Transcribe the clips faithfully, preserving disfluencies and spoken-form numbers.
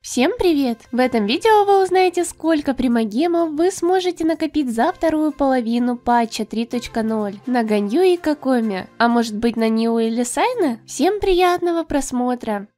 Всем привет! В этом видео вы узнаете, сколько примагемов вы сможете накопить за вторую половину патча три точка ноль на Ганью и Какоме, а может быть на Нио или Сайна? Всем приятного просмотра!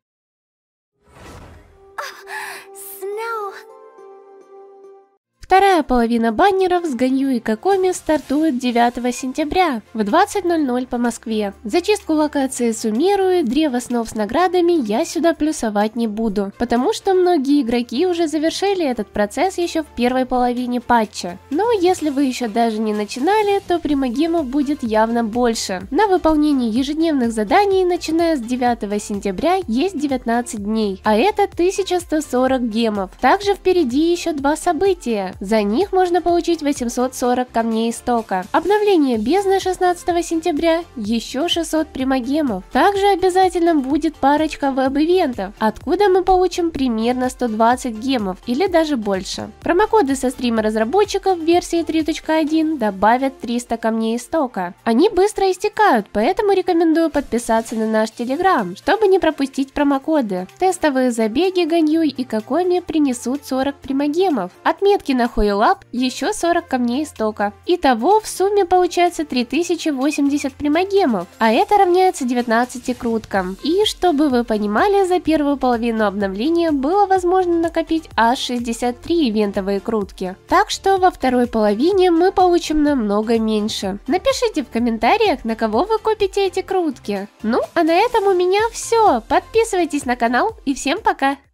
Вторая половина баннеров с Ганью и Какоме стартует девятого сентября в двадцать ноль ноль по Москве. Зачистку локации суммирует, древо снов с наградами я сюда плюсовать не буду, потому что многие игроки уже завершили этот процесс еще в первой половине патча. Но если вы еще даже не начинали, то примагемов будет явно больше. На выполнение ежедневных заданий, начиная с девятого сентября, есть девятнадцать дней, а это тысяча сто сорок гемов. Также впереди еще два события. За них можно получить восемьсот сорок камней истока. Обновление бездны шестнадцатого сентября, еще шестьсот примагемов. Также обязательно будет парочка веб-ивентов, откуда мы получим примерно сто двадцать гемов или даже больше. Промокоды со стрима разработчиков версии три точка один добавят триста камней истока. Они быстро истекают, поэтому рекомендую подписаться на наш телеграм, чтобы не пропустить промокоды. Тестовые забеги Ганью и Какоме принесут сорок примагемов. Отметки на Хойлаб еще сорок камней истока. Итого в сумме получается три тысячи восемьдесят примагемов, а это равняется девятнадцати круткам. И чтобы вы понимали, за первую половину обновления было возможно накопить аж шестьдесят три ивентовые крутки. Так что во второй половине мы получим намного меньше. Напишите в комментариях, на кого вы копите эти крутки. Ну, а на этом у меня все. Подписывайтесь на канал и всем пока!